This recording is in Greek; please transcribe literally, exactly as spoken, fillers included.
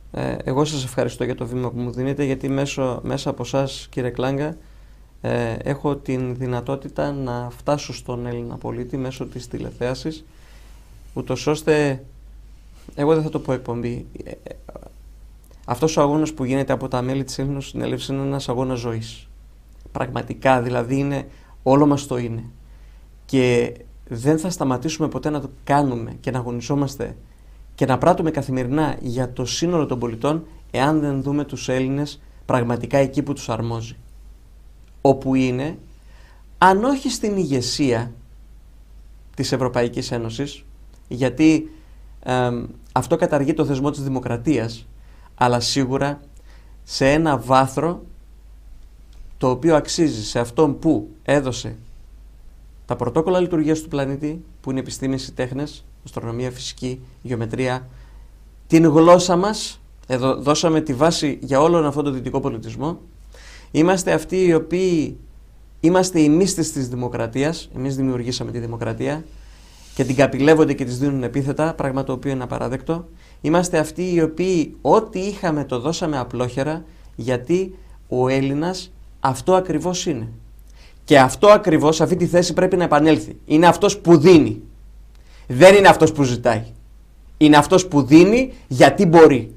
Ε, εγώ σας ευχαριστώ για το βήμα που μου δίνετε, γιατί μέσω, μέσα από εσάς, κύριε Κλάγκα, ε, έχω την δυνατότητα να φτάσω στον Έλληνα πολίτη μέσω της τηλεθέασης, ούτως ώστε, εγώ δεν θα το πω εκπομπή, ε, ε, αυτός ο αγώνας που γίνεται από τα μέλη της Έλληνας Συνέλευσης είναι ένας αγώνας ζωής. Πραγματικά, δηλαδή, είναι, όλο μας το είναι. Και δεν θα σταματήσουμε ποτέ να το κάνουμε και να αγωνιζόμαστε και να πράττουμε καθημερινά για το σύνολο των πολιτών, εάν δεν δούμε τους Έλληνες πραγματικά εκεί που τους αρμόζει. Όπου είναι, αν όχι στην ηγεσία της Ευρωπαϊκής Ένωσης, γιατί ε, αυτό καταργεί το θεσμό της δημοκρατίας, αλλά σίγουρα σε ένα βάθρο το οποίο αξίζει σε αυτόν που έδωσε τα πρωτόκολλα λειτουργίας του πλανήτη, που είναι επιστήμες, οι τέχνες, αστρονομία, φυσική, γεωμετρία, την γλώσσα μας, εδώ δώσαμε τη βάση για όλον αυτόν τον δυτικό πολιτισμό. Είμαστε αυτοί οι οποίοι είμαστε οι μύστες της δημοκρατίας, εμείς δημιουργήσαμε τη δημοκρατία και την καπηλεύονται και της δίνουν επίθετα, πράγμα το οποίο είναι απαράδεκτο. Είμαστε αυτοί οι οποίοι ό,τι είχαμε το δώσαμε απλόχερα, γιατί ο Έλληνας αυτό ακριβώς είναι. Και αυτό ακριβώς, αυτή τη θέση πρέπει να επανέλθει. Είναι αυτός που δίνει. Δεν είναι αυτός που ζητάει. Είναι αυτός που δίνει γιατί μπορεί.